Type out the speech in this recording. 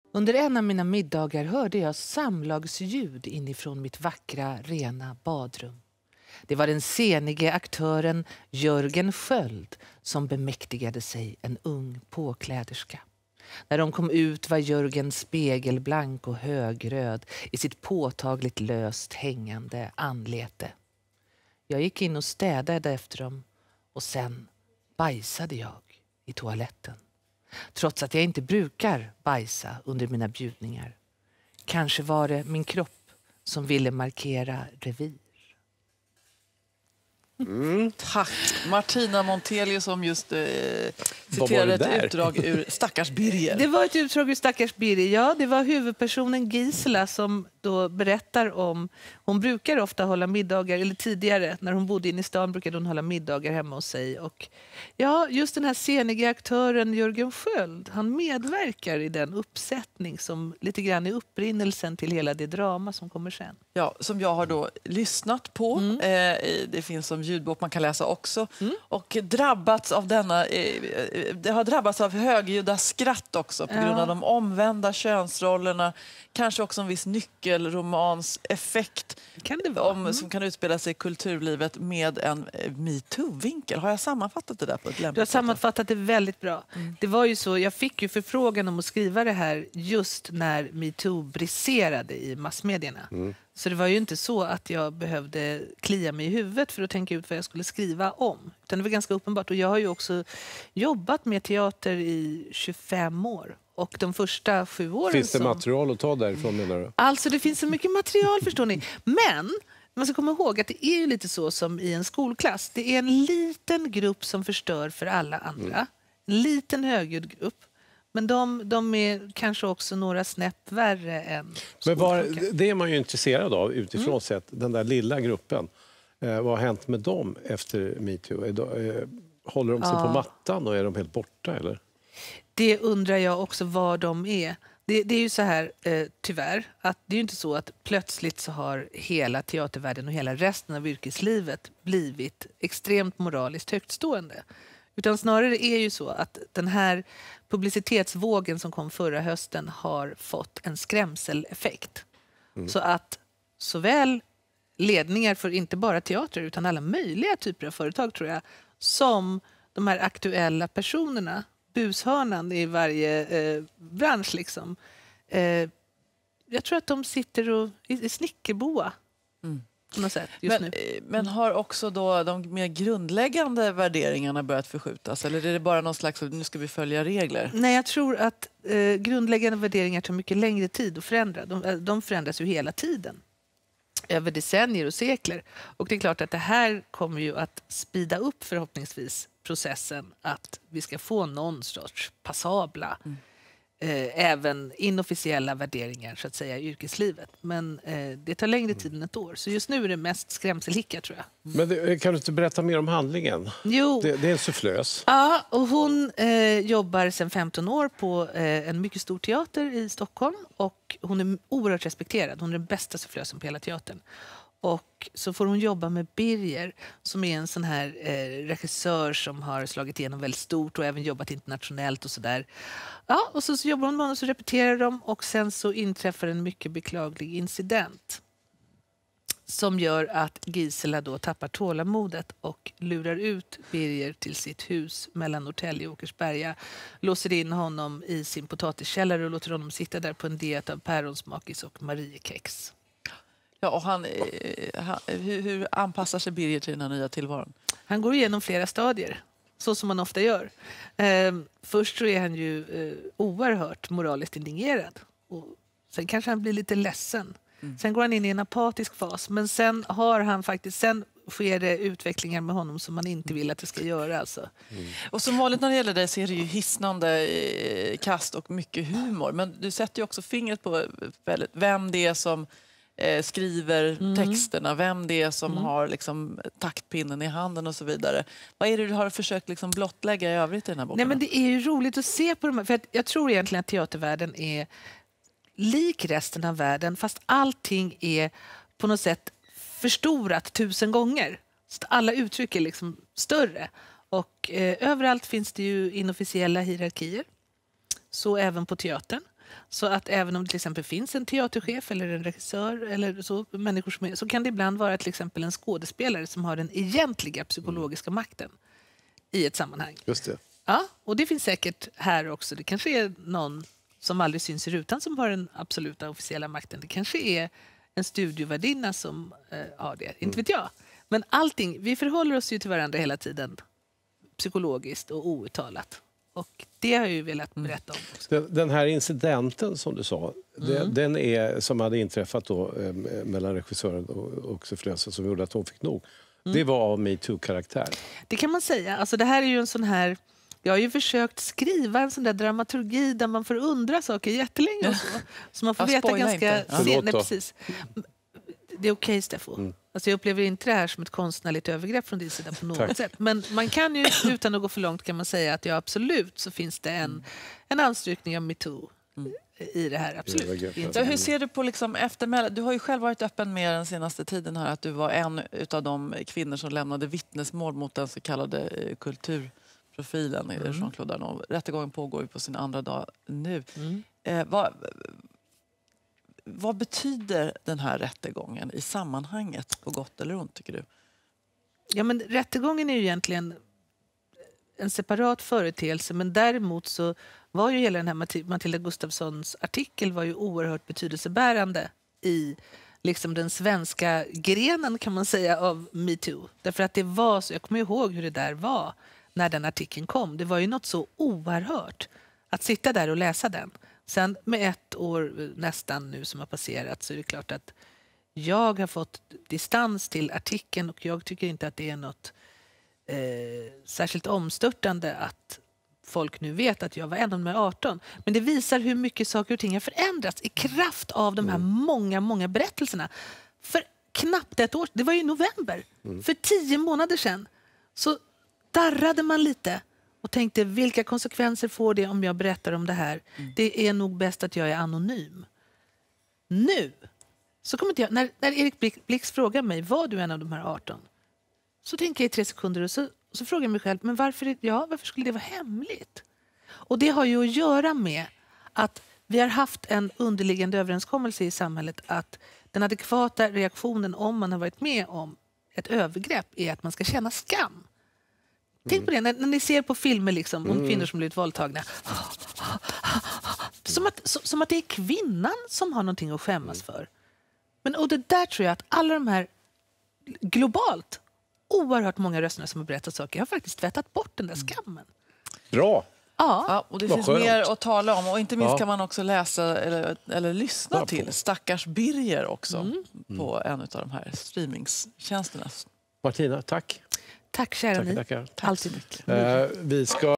Under en av mina middagar hörde jag samlagsljud inifrån mitt vackra, rena badrum. Det var den senige aktören Jörgen Sköld som bemäktigade sig en ung påkläderska. När de kom ut var Jörgen spegelblank och högröd i sitt påtagligt löst hängande anlete. Jag gick in och städade efter dem och sen bajsade jag i toaletten. Trots att jag inte brukar bajsa under mina bjudningar. Kanske var det min kropp som ville markera revir. Tack. Martina Montelius som just citerade ett utdrag ur Stackars Birger. Det var ett utdrag ur Stackars Birger. Ja, det var huvudpersonen Gisela som då berättar om... Hon brukar ofta hålla middagar, eller tidigare när hon bodde inne i stan brukade hon hålla middagar hemma hos sig. Och ja, just den här senige aktören Jörgen Sköld, han medverkar i den uppsättning som lite grann är upprinnelsen till hela det drama som kommer sen. Ja, som jag har då lyssnat på. Det finns som ljudbok man kan läsa också. Och drabbats av denna... det har drabbats av högljudda skratt också på grund av de omvända könsrollerna. Kanske också en viss nyckelromans effekt Kan det vara? som kan utspela sig i kulturlivet med en MeToo-vinkel. Har jag sammanfattat det där på ett lämpligt sätt? Du har sammanfattat det väldigt bra. Det var ju så, jag fick ju förfrågan om att skriva det här just när MeToo briserade i massmedierna. Så det var ju inte så att jag behövde klia mig i huvudet för att tänka ut vad jag skulle skriva om. Utan det var ganska uppenbart. Och jag har ju också jobbat med teater i 25 år. Och de första 7 åren... Finns det material att ta därifrån, menar du? Alltså det finns så mycket material, förstår ni. Men man ska komma ihåg att det är ju lite så som i en skolklass. Det är en liten grupp som förstör för alla andra. En liten högljudd grupp. Men de är kanske också några snäpp värre än skolpojkar. Men det är man ju intresserad av utifrån sett, den där lilla gruppen. Vad har hänt med dem efter MeToo? Håller de sig på mattan och är de helt borta, eller? Det undrar jag också var de är. Det är ju så här, tyvärr, att det är ju inte så att plötsligt så har hela teatervärlden och hela resten av yrkeslivet blivit extremt moraliskt högtstående. Utan snarare är ju så att den här publicitetsvågen som kom förra hösten har fått en skrämseleffekt. Så att såväl ledningar för inte bara teater utan alla möjliga typer av företag, tror jag, som de här aktuella personerna, bushörnan i varje bransch liksom. Jag tror att de sitter och i snickerboa på något sätt just nu. Men har också då de mer grundläggande värderingarna börjat förskjutas? Eller är det bara någon slags, nu ska vi följa regler? Nej, jag tror att grundläggande värderingar tar mycket längre tid att förändra. De förändras ju hela tiden. Över decennier och sekler. Och det är klart att det här kommer ju att speeda upp förhoppningsvis processen att vi ska få någon sorts passabla även inofficiella värderingar så att säga i yrkeslivet. Men det tar längre tid än ett år. Så just nu är det mest skrämselhicka, tror jag. Men kan du inte berätta mer om handlingen? Jo. Det är en sufflös. Ja, och hon jobbar sedan 15 år på en mycket stor teater i Stockholm. Och hon är oerhört respekterad. Hon är den bästa sufflösen på hela teatern. Och så får hon jobba med Birger som är en sån här regissör som har slagit igenom väldigt stort och även jobbat internationellt och sådär. Ja, och så jobbar hon med honom och så repeterar de och sen så inträffar en mycket beklaglig incident som gör att Gisela då tappar tålamodet och lurar ut Birger till sitt hus mellan Norrtälje och Åkersberga, låser in honom i sin potatiskällare och låter honom sitta där på en diet av päronsmakis och Mariekex. Ja, och hur anpassar sig Birger till den här nya tillvaron? Han går igenom flera stadier, så som man ofta gör. Först så är han ju oerhört moraliskt indignerad. Och sen kanske han blir lite ledsen. Sen går han in i en apatisk fas. Men sen sker det utvecklingar med honom som man inte vill att det ska göra. Alltså. Och som vanligt när det gäller dig så är det ju hisnande kast och mycket humor. Men du sätter ju också fingret på vem det är som skriver texterna, vem det är som har liksom taktpinnen i handen och så vidare. Vad är det du har försökt liksom blottlägga i övrigt i den här boken? Nej, men det är ju roligt att se på dem. För jag tror egentligen att teatervärlden är lik resten av världen, fast allting är på något sätt förstorat 1000 gånger. Så alla uttryck är liksom större. Och överallt finns det ju inofficiella hierarkier. Så även på teatern. Så att även om det till exempel finns en teaterchef eller en regissör eller så, människor som är, så kan det ibland vara till exempel en skådespelare som har den egentliga psykologiska makten i ett sammanhang. Just det. Ja, och det finns säkert här också. Det kanske är någon som aldrig syns i rutan som har den absoluta officiella makten. Det kanske är en studiovärdinna som har det. Inte vet jag. Men allting, vi förhåller oss ju till varandra hela tiden. Psykologiskt och outtalat. Och det har jag ju velat berätta om också. Den här incidenten som du sa, den är, som hade inträffat då, mellan regissören och sufflösen som gjorde att hon fick nog. Det var av MeToo-karaktär. Det kan man säga. Alltså det här är ju en sån här... Jag har ju försökt skriva en sån där dramaturgi där man får undra saker jättelänge och så man får veta ganska sent. Nej, precis. Det är okej, Steffo. Alltså jag upplever inte det här som ett konstnärligt övergrepp från din sida på något sätt. Men man kan ju, utan att gå för långt, kan man säga att absolut så finns det en anstrykning av MeToo i det här. Absolut. Så hur ser du på liksom eftermälet? Du har ju själv varit öppen med den senaste tiden här att du var en av de kvinnor som lämnade vittnesmål mot den så kallade kulturprofilen Jean-Claude Arnault. Rättegången pågår ju på sin andra dag nu. Vad betyder den här rättegången i sammanhanget, på gott eller ont, tycker du? Ja, men rättegången är ju egentligen en separat företeelse, men däremot så var ju hela den här Matilda Gustafssons artikel var ju oerhört betydelsebärande i liksom den svenska grenen, kan man säga, av MeToo. Därför att det var så, jag kommer ihåg hur det där var när den artikeln kom. Det var ju något så oerhört att sitta där och läsa den. Sen med 1 år nästan nu som har passerat så är det klart att jag har fått distans till artikeln och jag tycker inte att det är något särskilt omstörtande att folk nu vet att jag var en av de här 18. Men det visar hur mycket saker och ting har förändrats i kraft av de här många berättelserna. För knappt 1 år, det var ju i november, för 10 månader sedan, så darrade man lite och tänkte, vilka konsekvenser får det om jag berättar om det här? Det är nog bäst att jag är anonym. Nu så kommer inte jag, när Erik Blix frågar mig, var du en av de här 18? Så tänker jag i 3 sekunder och så frågar jag mig själv, men varför skulle det vara hemligt? Och det har ju att göra med att vi har haft en underliggande överenskommelse i samhället att den adekvata reaktionen om man har varit med om ett övergrepp är att man ska känna skam. Tänk på det, när ni ser på filmer liksom, om kvinnor som blivit våldtagna. Som att det är kvinnan som har någonting att skämmas för. Och det där tror jag att alla de här globalt oerhört många rösterna som har berättat saker har faktiskt tvättat bort den där skammen. Bra! Ja, och det finns mer att tala om. Och inte minst kan man också läsa eller lyssna till Stackars Birger också på en av de här streamingtjänsterna. Martina, tack. Tack kära ni. Tackar. Alltid mycket. Vi ska